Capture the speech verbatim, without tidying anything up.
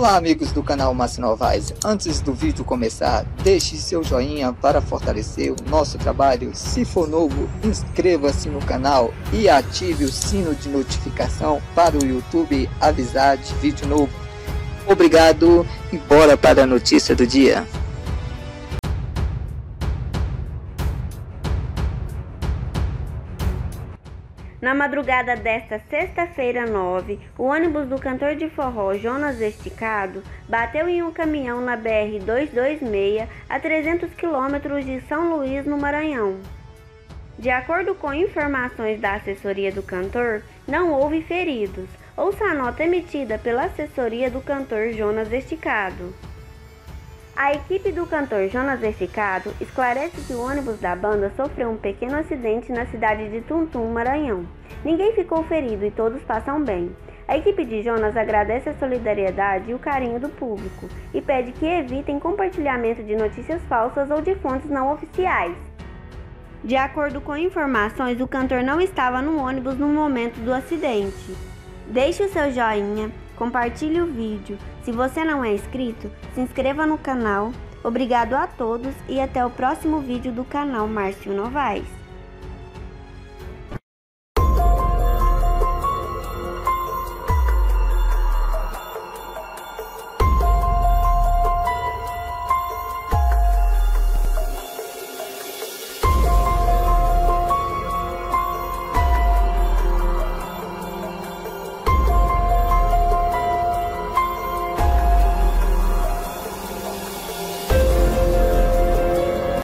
Olá amigos do canal Márcio Novaes, antes do vídeo começar, deixe seu joinha para fortalecer o nosso trabalho. Se for novo, inscreva-se no canal e ative o sino de notificação para o YouTube avisar de vídeo novo. Obrigado e bora para a notícia do dia. Na madrugada desta sexta-feira nove, o ônibus do cantor de forró Jonas Esticado bateu em um caminhão na B R duzentos e vinte e seis a trezentos quilômetros de São Luís, no Maranhão. De acordo com informações da assessoria do cantor, não houve feridos. Ouça a nota emitida pela assessoria do cantor Jonas Esticado. A equipe do cantor Jonas Esticado esclarece que o ônibus da banda sofreu um pequeno acidente na cidade de Tuntum, Maranhão. Ninguém ficou ferido e todos passam bem. A equipe de Jonas agradece a solidariedade e o carinho do público e pede que evitem compartilhamento de notícias falsas ou de fontes não oficiais. De acordo com informações, o cantor não estava no ônibus no momento do acidente. Deixe o seu joinha, compartilhe o vídeo. Se você não é inscrito, se inscreva no canal. Obrigado a todos e até o próximo vídeo do canal Márcio Novaes.